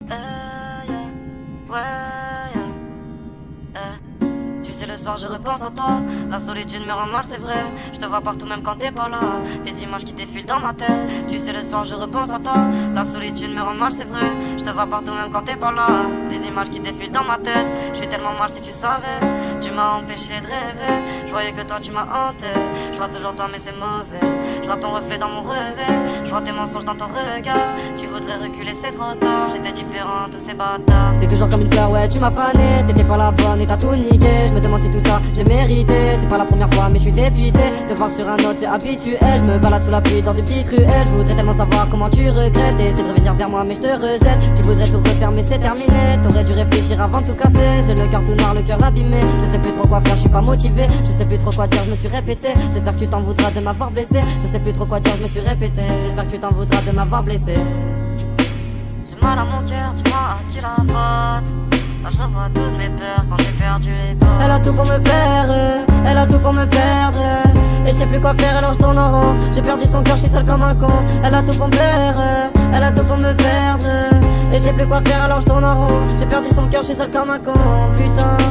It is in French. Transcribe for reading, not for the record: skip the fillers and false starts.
yeah. Ouais, yeah. Tu sais, le soir je repense à toi. La solitude me rend mal, c'est vrai. Je te vois partout même quand t'es pas là. Des images qui défilent dans ma tête. Tu sais, le soir je repense à toi. La solitude me rend mal, c'est vrai. Je te vois partout même quand t'es pas là. Des images qui défilent dans ma tête. Je suis tellement mal si tu savais. Tu m'as empêché de rêver. Je voyais que toi tu m'as hanté. Je vois toujours toi mais c'est mauvais. Je vois ton reflet dans mon rêve. Je vois tes mensonges dans ton regard. Tu voudrais reculer, c'est trop tard. J'étais différent, tous ces bâtards. T'es toujours comme une fleur, ouais, tu m'as fané. T'étais pas la bonne et t'as tout niqué. Je me demande si tout ça j'ai mérité. C'est pas la première fois mais je suis dépité. Te voir sur un autre c'est habituel. Je me balade sous la pluie dans une petite ruelle. Je voudrais tellement savoir comment tu regrettes. Essaie de revenir vers moi mais je te rejette. Tu voudrais tout refaire mais c'est terminé. T'aurais dû réfléchir avant de tout casser. J'ai le cœur tout noir, le cœur abîmé. Je sais plus trop quoi faire, je suis pas motivé. Je sais plus trop quoi dire, je me suis répété. J'espère que tu t'en voudras de m'avoir blessé. Je sais plus trop quoi dire, je me suis répété. J'espère que tu t'en voudras de m'avoir blessé. J'ai mal à mon cœur, dis-moi à qui la faute. Là je revois toutes mes peurs quand j'ai perdu les bords. Elle a tout pour me plaire, elle a tout pour me perdre. Et je sais plus quoi faire alors je tourne en rond. J'ai perdu son cœur, je suis seul comme un con. Elle a tout pour me plaire, elle a tout pour me perdre. Et je sais plus quoi faire alors je tourne en rond. J'ai perdu son cœur, je suis seul comme un con. Putain.